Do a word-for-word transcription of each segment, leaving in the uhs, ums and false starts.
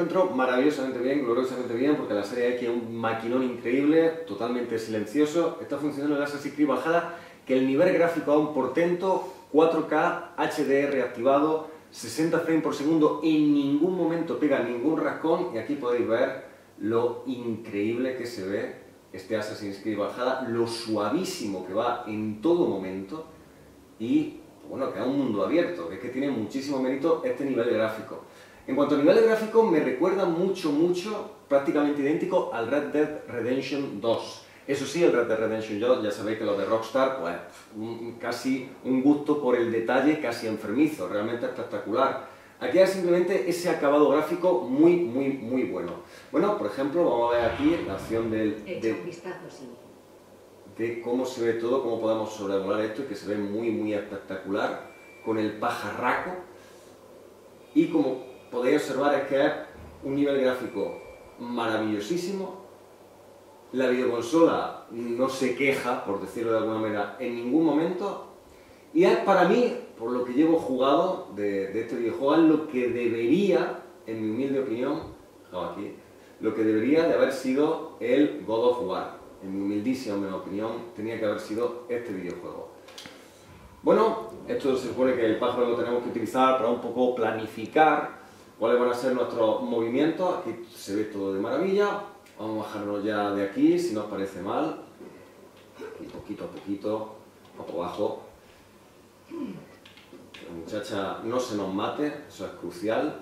encuentro maravillosamente bien, gloriosamente bien, porque la serie X es un maquinón increíble, totalmente silencioso. Está funcionando el Assassin's Creed Valhalla, que el nivel gráfico aún portento, cuatro K, H D R activado, sesenta frames por segundo, en ningún momento pega ningún rascón, y aquí podéis ver lo increíble que se ve este Assassin's Creed Valhalla, lo suavísimo que va en todo momento, y bueno, que es un mundo abierto, que es que tiene muchísimo mérito este nivel gráfico. En cuanto a nivel gráfico, me recuerda mucho, mucho, prácticamente idéntico al Red Dead Redemption dos. Eso sí, el Red Dead Redemption dos, ya sabéis que lo de Rockstar, pues un, casi un gusto por el detalle casi enfermizo, realmente espectacular. Aquí hay simplemente ese acabado gráfico muy, muy, muy bueno. Bueno, por ejemplo, vamos a ver aquí la opción del... Echa un vistazo, sí. de cómo se ve todo, cómo podemos sobrevolar esto, y que se ve muy, muy espectacular, con el pajarraco. Y como podéis observar, es que es un nivel gráfico maravillosísimo. La videoconsola no se queja, por decirlo de alguna manera, en ningún momento. Y es para mí, por lo que llevo jugado de, de este videojuego, es lo que debería, en mi humilde opinión, fijaos aquí, lo que debería de haber sido el God of War. En mi humildísima opinión, tenía que haber sido este videojuego. Bueno, esto se supone que el pájaro lo tenemos que utilizar para un poco planificar cuáles van a ser nuestros movimientos. Aquí se ve todo de maravilla. Vamos a bajarnos ya de aquí, si no os parece mal. Aquí poquito a poquito, poco abajo. Que la muchacha no se nos mate, eso es crucial.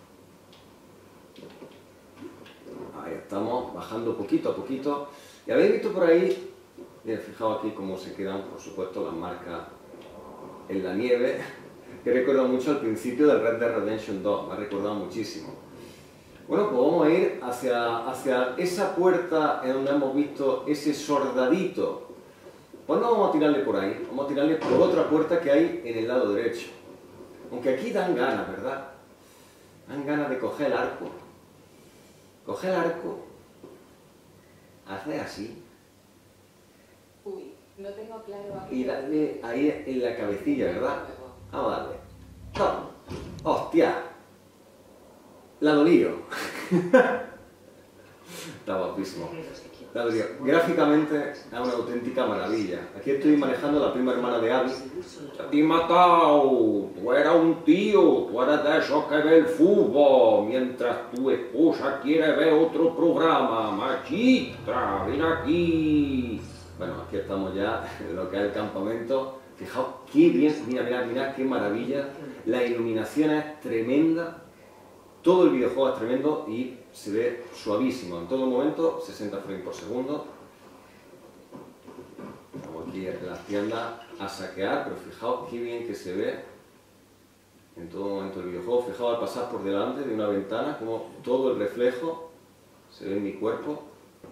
Ahí estamos, bajando poquito a poquito. Y habéis visto por ahí, bien, fijaos aquí cómo se quedan, por supuesto, las marcas en la nieve, que recuerda mucho al principio del Red Dead Redemption dos, me ha recordado muchísimo. Bueno, pues vamos a ir hacia, hacia esa puerta en donde hemos visto ese soldadito. Pues no vamos a tirarle por ahí, vamos a tirarle por otra puerta que hay en el lado derecho. Aunque aquí dan ganas, ¿verdad? Dan ganas de coger el arco. Coger el arco, hacer así. Uy, no tengo claro aquí. Y darle ahí en la cabecilla, ¿verdad? Vamos a darle. ¡Toma! ¡Hostia! La dolío. Está guapísimo. La dolío. Gráficamente es una auténtica maravilla. Aquí estoy manejando a la prima hermana de Abby. ¡Te he matado! Tú eras un tío, tú eres de esos que ve el fútbol, mientras tu esposa quiere ver otro programa. ¡Machista! ¡Ven aquí! Bueno, aquí estamos ya en lo que es el campamento. Fijaos qué bien, mira, mira, mira, qué maravilla. La iluminación es tremenda. Todo el videojuego es tremendo y se ve suavísimo. En todo momento, sesenta frames por segundo. Estamos aquí en las tiendas a saquear, pero fijaos qué bien que se ve en todo momento el videojuego. Fijaos al pasar por delante de una ventana, como todo el reflejo se ve en mi cuerpo.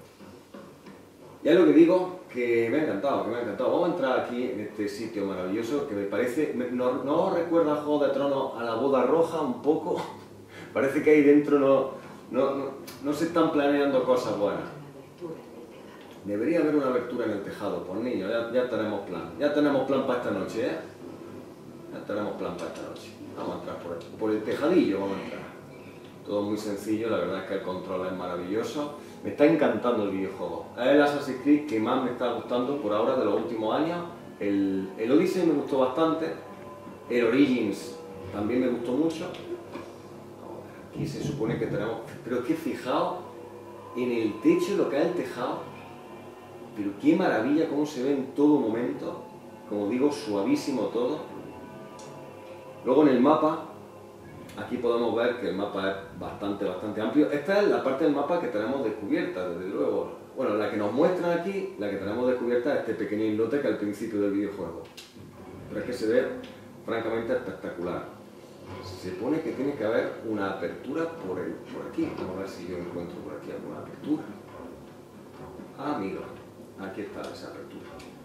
Ya lo que digo, que me ha encantado, que me ha encantado. Vamos a entrar aquí en este sitio maravilloso que me parece... ¿No, no os recuerda a Juego de Tronos a la boda roja un poco? Parece que ahí dentro no, no, no, no se están planeando cosas buenas. Debería haber una abertura en el tejado, pues niños, ya, ya tenemos plan. Ya tenemos plan para esta noche, ¿eh? Ya tenemos plan para esta noche. Vamos a entrar por el, por el tejadillo, vamos a entrar. Todo muy sencillo, la verdad es que el control es maravilloso. Me está encantando el videojuego. Es el Assassin's Creed que más me está gustando por ahora de los últimos años. El, el Odyssey me gustó bastante. El Origins también me gustó mucho. Aquí se supone que tenemos... Pero es que fijaos en el techo, lo que es el tejado. Pero qué maravilla cómo se ve en todo momento. Como digo, suavísimo todo. Luego en el mapa, aquí podemos ver que el mapa es bastante, bastante amplio. Esta es la parte del mapa que tenemos descubierta, desde luego. Bueno, la que nos muestran aquí, la que tenemos descubierta es este pequeño islote que al principio del videojuego. Pero es que se ve francamente espectacular. Se supone que tiene que haber una apertura por, el, por aquí. Vamos a ver si yo encuentro por aquí alguna apertura. Ah, amigo, aquí está esa apertura.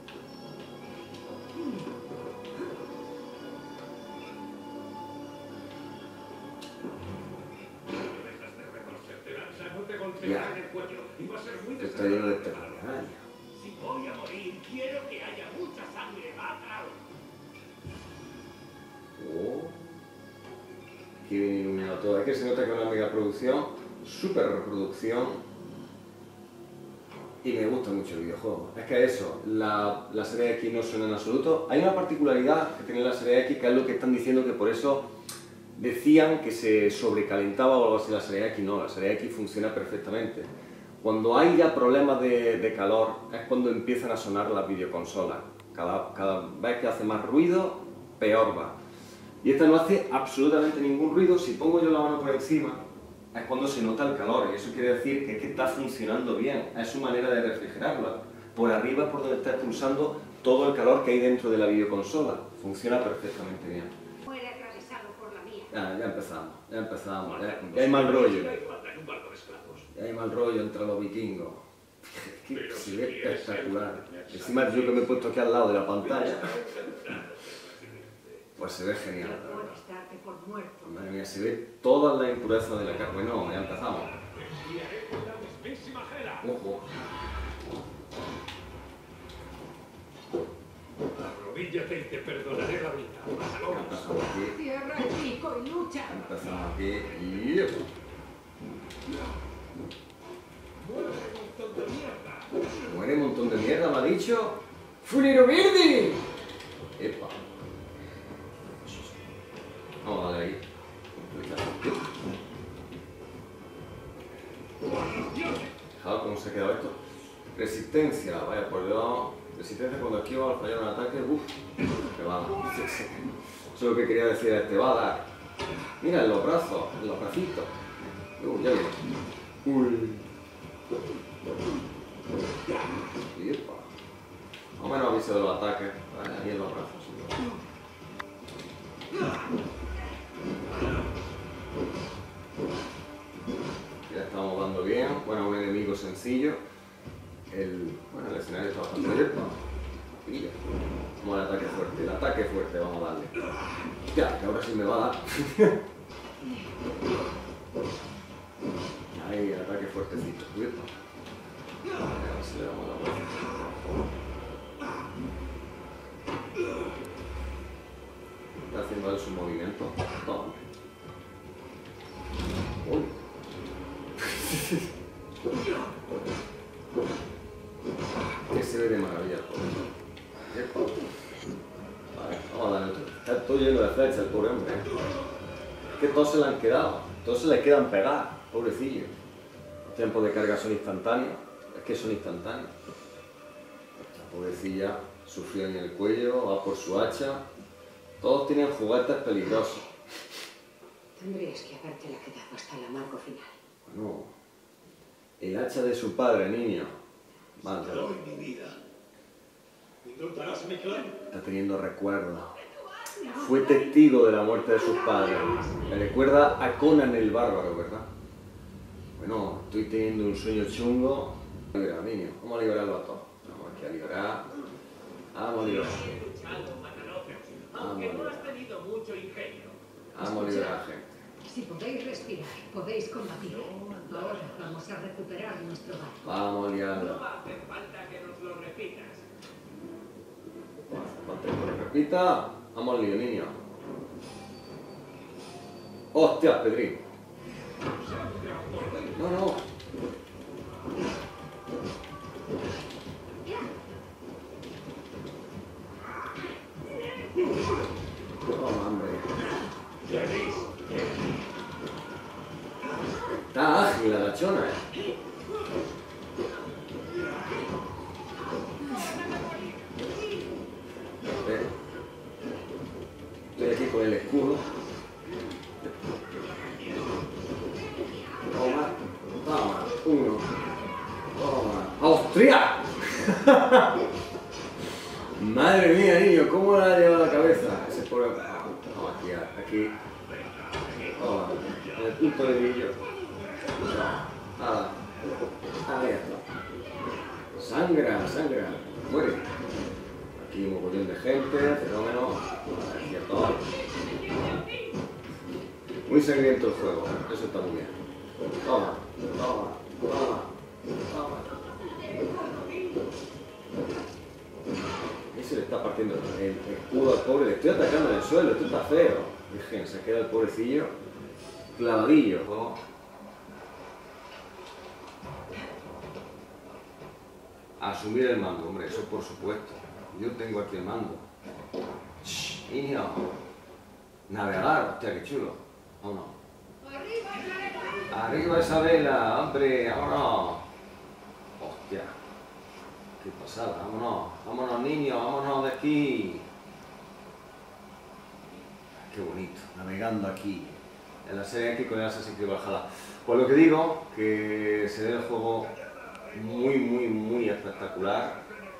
Ya, está lleno de telarañas. Si voy a morir, quiero que haya mucha sangre, mátalo. Oh, qué bien iluminado todo. Es que se nota que es una mega producción. súper reproducción y me gusta mucho el videojuego. Es que eso, la, la serie X no suena en absoluto. Hay una particularidad que tiene la serie X, que es lo que están diciendo, que por eso decían que se sobrecalentaba o algo así la serie X. No, la serie X funciona perfectamente. Cuando hay ya problemas de, de calor es cuando empiezan a sonar las videoconsolas. Cada, cada vez que hace más ruido, peor va. Y esta no hace absolutamente ningún ruido. Si pongo yo la mano por encima, es cuando se nota el calor, y eso quiere decir que es que está funcionando bien, es su manera de refrigerarla. Por arriba es por donde está expulsando todo el calor que hay dentro de la videoconsola. Funciona perfectamente bien. Muere atravesado por la mía. Ya, ya empezamos, ya empezamos, ya, ya hay mal rollo. Ya hay mal rollo entre los vikingos. Es que se ve espectacular. Encima yo que me he puesto aquí al lado de la pantalla, pues se ve genial. Madre mía, se ve toda la impureza de la carne. Bueno, ya empezamos. Ojo. Arrodíllate y te perdonaré la vida. Empezamos aquí. Cierra el pico y lucha. Empezamos aquí. Y... muere un montón de mierda, me ha dicho. ¡Fulero verde! Epa. Vamos a darle ahí. Fijaos cómo se ha quedado esto. Resistencia, vaya por Dios. Resistencia cuando esquiva al fallar un ataque. Uff, me va a dar. Eso es lo que quería decir, te va a dar. Mira, en los brazos, en los bracitos. Uy, ya viene. Uy. Y epa. Más o menos aviso de los ataques. Vale, ahí en los brazos. Ya estamos dando bien. Bueno, un enemigo sencillo. El, bueno, el escenario está bastante abierto. Pilla. Vamos al ataque fuerte. El ataque fuerte, vamos a darle. Ya, que ahora sí me va a dar. Ahí, el ataque fuertecito. A ver si le damos la vuelta. Está haciendo él su movimiento. Toma. Uy. Que se ve de maravilla todo. Vale, vamos a darle otro. Está todo lleno de flechas el pobre hombre. Es que todos se le han quedado. Todos se le quedan pegados. Pobrecillo. Los tiempos de carga son instantáneos. Es que son instantáneos. La pobrecilla sufrió en el cuello, va por su hacha. Todos tienen juguetes peligrosos. Tendrías que habértela quedado hasta el amargo final. Bueno, el hacha de su padre, niño. Vale. mi vida. ¿Indultarás mi clan? Está teniendo recuerdos. Fue testigo de la muerte de sus padres. Me recuerda a Conan el Bárbaro, ¿verdad? Bueno, estoy teniendo un sueño chungo. Libera, niño. Vamos a liberarlo a todos. Vamos aquí a liberar. Vamos a liberar. Aunque no has tenido mucho ingenio. Vamos a liberar a la gente. Si podéis respirar, podéis combatir. Ahora vamos a recuperar nuestro barco. Vamos a No liarlo. va a hacer falta que nos lo repitas. Cuando te lo repita, vamos al lío, niño. ¡Hostia, Pedrín! No, no. Toma, hombre. Está ágil la gachona, eh. Estoy aquí con el escudo. Toma, toma, uno. Toma. ¡Hostia! Madre mía, niño, ¿cómo la ha llevado la cabeza? Ese pobre... Toma, aquí, aquí. Toma, en el punto de brillo. Nada. Ahí está. Sangra, sangra. Muere. Aquí un mogollón de gente, fenómeno. Aquí a todos. Muy sangriento el juego, eso está muy bien. Toma, toma, toma, toma. Y se le está partiendo el escudo al pobre. Le estoy atacando en el suelo, esto está feo. Virgen, se queda el pobrecillo clavadillo. asumir el mando, hombre, eso por supuesto. Yo tengo aquí el mando. Shh, niño. Navegar, hostia, qué chulo. Vámonos. Arriba Isabela, hombre, vámonos. Hostia, qué pasada, vámonos. Vámonos, niños, vámonos de aquí. Qué bonito, navegando aquí. En la serie X con el Assassin's Creed Valhalla. Pues lo que digo, que se ve el juego muy, muy, muy espectacular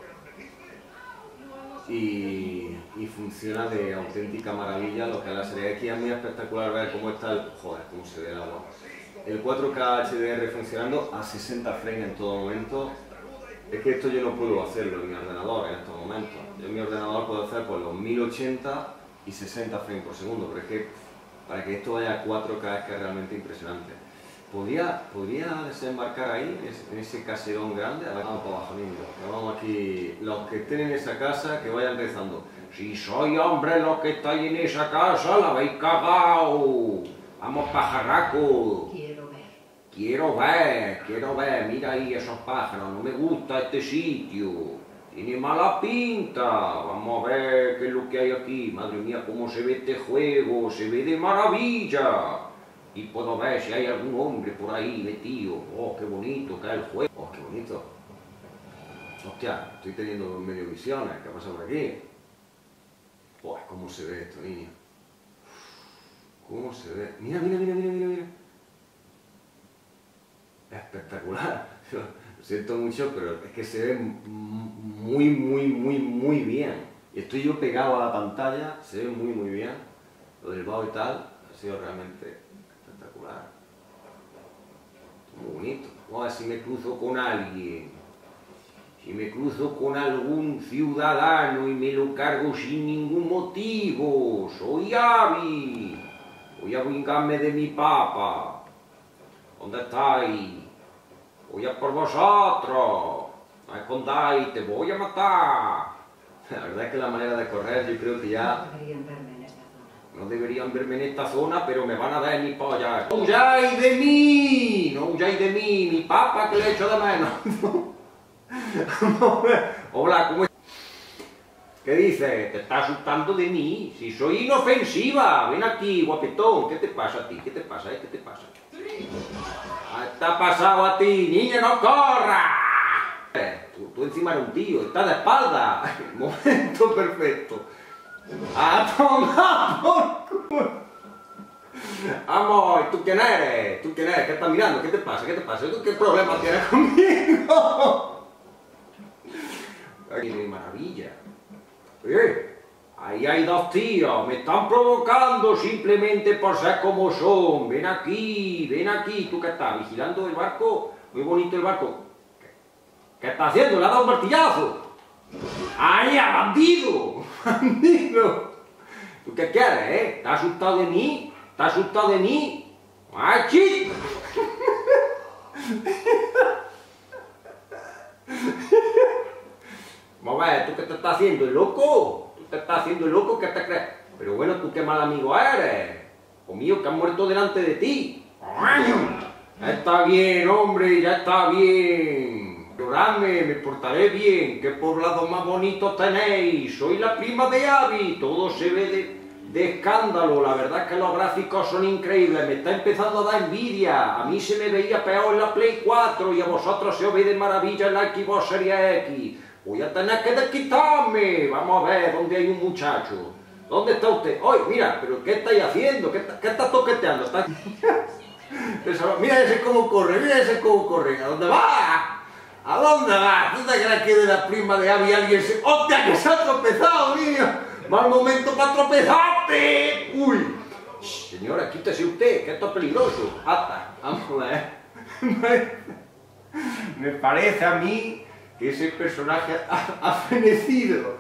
y, y funciona de auténtica maravilla. Lo que es la serie X es muy espectacular ver cómo está el... joder, cómo se ve el agua. El cuatro K H D R funcionando a sesenta frames en todo momento. Es que esto yo no puedo hacerlo en mi ordenador en estos momentos. Yo en mi ordenador puedo hacer pues, los mil ochenta y sesenta frames por segundo, pero es que para que esto vaya a cuatro K es que es realmente impresionante. ¿Podría, podría desembarcar ahí, en ese, en ese caserón grande? A ver, vamos para abajo, niños. Vamos aquí, los que estén en esa casa, que vayan rezando. Si soy hombre los que estáis en esa casa, la habéis cagado. Vamos, pajarraco. Quiero ver. Quiero ver, quiero ver, mira ahí esos pájaros, no me gusta este sitio. Tiene mala pinta. Vamos a ver qué es lo que hay aquí. Madre mía, cómo se ve este juego, se ve de maravilla. Y puedo ver si hay algún hombre por ahí metido. Oh, qué bonito que es el juego. Oh, qué bonito. Hostia, estoy teniendo medio visiones. ¿Qué pasa por aquí? Oh, cómo se ve esto, niño. Cómo se ve. Mira, mira, mira, mira, mira, mira. Espectacular. Lo siento mucho, pero es que se ve muy, muy, muy, muy bien. Y estoy yo pegado a la pantalla, se ve muy, muy bien. Lo del vaho y tal ha sido realmente espectacular. Muy bonito. Vamos a ver si me cruzo con alguien. Si me cruzo con algún ciudadano y me lo cargo sin ningún motivo. Soy Abby. Voy a vengarme de mi papa. ¿Dónde estáis? Voy a por vosotros. No escondáis, te voy a matar. La verdad es que la manera de correr yo creo que ya... No deberían verme en esta zona. No deberían verme en esta zona, pero me van a dar mi polla. ¡No huyáis de mí! ¡No huyáis de mí! ¡Mi papa que le echo de menos! Hola, ¿cómo estás? ¿Qué dices? ¿Te estás asustando de mí? Si soy inofensiva. Ven aquí, guapetón. ¿Qué te pasa a ti? ¿Qué te pasa, eh? ¿Qué te pasa? ¿Qué te ha pasado a ti? ¡Niña, no corras! Tú, tú encima eres un tío, estás de espalda. El momento perfecto. ¡A tomar por culo! Vamos, ¿tú quién eres? ¿Tú quién eres? ¿Qué estás mirando? ¿Qué te pasa? ¿Qué te pasa? ¿Tú qué problema tienes conmigo? ¡Qué maravilla! Oye, ahí hay dos tíos, me están provocando simplemente por ser como son. Ven aquí, ven aquí. ¿Tú qué estás? ¿Vigilando el barco? Muy bonito el barco. ¿Qué, ¿Qué estás haciendo? ¿Le has dado un martillazo? ¡Ay, a bandido! ¡Bandido! ¿Tú qué quieres, eh? ¿Estás asustado de mí? ¿Estás asustado de mí? ¡Machi! Vamos a ver, ¿tú qué te estás haciendo, el loco? ¿Tú te estás haciendo el loco? ¿Qué te crees? Pero bueno, ¿tú qué mal amigo eres? O mío, que han muerto delante de ti. Ya está bien, hombre, ya está bien. Lloradme, me portaré bien. ¿Qué poblados más bonitos tenéis? Soy la prima de Abby. Todo se ve de, de escándalo. La verdad es que los gráficos son increíbles. Me está empezando a dar envidia. A mí se me veía peor en la Play cuatro y a vosotros se os ve de maravilla en la Xbox Series X. Voy a tener que desquitarme. Vamos a ver dónde hay un muchacho. ¿Dónde está usted? ¡Ay, mira! ¿Pero qué estáis haciendo? ¿Qué, qué estás toqueteando? ¿Estás... Mira ese cómo corre, mira ese cómo corre. ¿A dónde va? ¿A dónde va? ¿Tú te crees que de la prima de Abby alguien se... ¡Hostia, que se ha tropezado, niño! ¡Mal momento para tropezarte! ¡Uy! Shh, señora, quítese usted, que esto es peligroso. Hasta, vamos a ver. Me parece a mí que ese personaje ha, ha fenecido.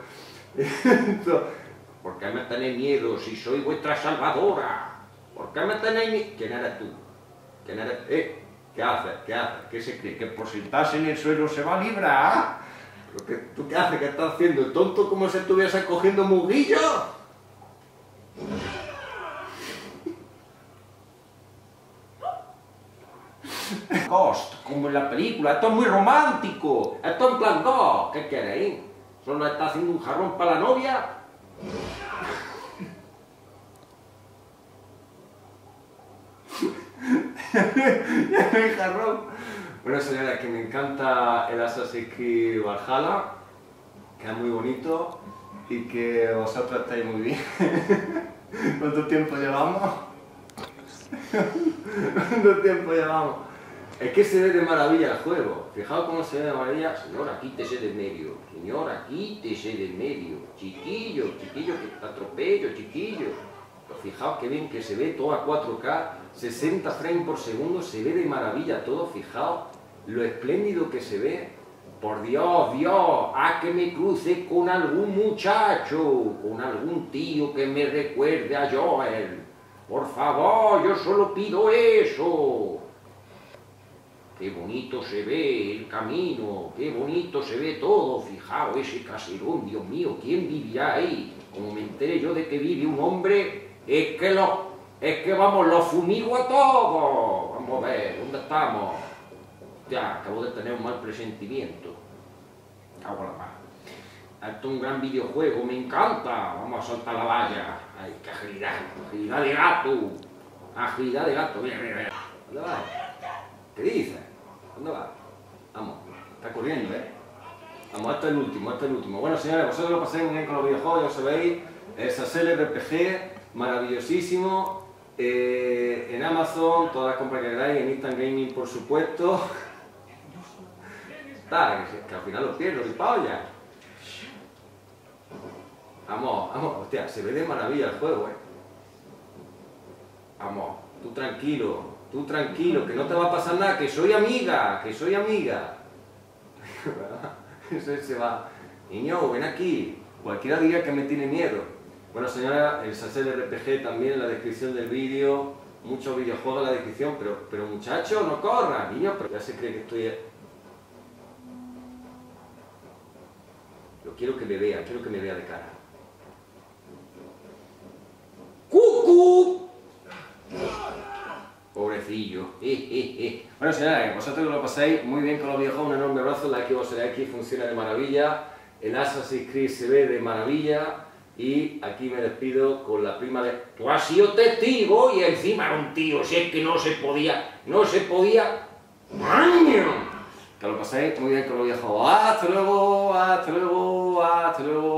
¿Por qué me tenéis miedo si soy vuestra salvadora? ¿Por qué me tenéis miedo? ¿Quién eres tú? ¿Quién eres? ¿Eh? ¿Qué haces? ¿Qué haces? ¿Qué se cree? ¿Que por sentarse en el suelo se va a librar? ¿Pero qué, ¿Tú qué haces? ¿Qué estás haciendo? ¿El tonto como si estuviese cogiendo muguillo? Ghost, como en la película. Esto es muy romántico. Esto es en plan dos. ¿Qué queréis? ¿Solo está haciendo un jarrón para la novia? Ya no hay jarrón. Bueno, señora, que me encanta el Assassin's Creed Valhalla, que es muy bonito y que vosotros estáis muy bien. ¿Cuánto tiempo llevamos? ¿Cuánto tiempo llevamos? Es que se ve de maravilla el juego. Fijaos cómo se ve de maravilla. Señora, quítese del medio. Señora, quítese del medio. Chiquillo, chiquillo, que te atropello, chiquillo. Pero fijaos que bien que se ve todo a cuatro K, sesenta frames por segundo, se ve de maravilla todo. Fijaos lo espléndido que se ve. Por Dios, Dios, a que me cruce con algún muchacho, con algún tío que me recuerde a Joel. Por favor, yo solo pido eso. Qué bonito se ve el camino, qué bonito se ve todo. Fijaos ese caserón, Dios mío, ¿quién vivirá ahí? Como me enteré yo de que vive un hombre, es que lo, es que vamos, lo fumigo a todos. Vamos a ver, ¿dónde estamos? Ya, acabo de tener un mal presentimiento. Cago en la mar. Esto es un gran videojuego, me encanta. Vamos a saltar la valla. Ay, qué agilidad, agilidad de gato. Agilidad de gato, mira, mira, mira. ¿Dónde vas? ¿Qué dices? ¿Dónde vas? Vamos, está corriendo, ¿eh? Vamos, este es el último, este es el último. Bueno, señores, vosotros lo pasáis muy bien con los videojuegos, ya lo sabéis. Es Sassel R P G, maravillosísimo. Eh, en Amazon, todas las compras que queráis, en Instant Gaming, por supuesto. Está, que, que al final lo pierdo, mi palla. Vamos, vamos, hostia, se ve de maravilla el juego, ¿eh? Vamos, tú tranquilo, tú tranquilo, que no te va a pasar nada, que soy amiga, que soy amiga. Ese se va. Niño, ven aquí. Cualquiera diría que me tiene miedo. Bueno, señora, el Sassel R P G también en la descripción del vídeo. Muchos videojuegos en la descripción, pero, pero muchachos, no corran, niños, pero ya se cree que estoy... Yo quiero que me vea, quiero que me vea de cara. ¡Cucú! Pobrecillo. Eh, eh, eh. Bueno, señores, vosotros lo pasáis muy bien con los videojuegos. Un enorme abrazo. La Xbox X funciona de maravilla. El Assassin's Creed se ve de maravilla. Y aquí me despido con la prima de... Tú has sido testigo y encima era un tío. Si es que no se podía, no se podía... ¡Maño! Que lo pasáis muy bien con los videojuegos. ¡Hasta luego! ¡Hasta luego! ¡Hasta luego!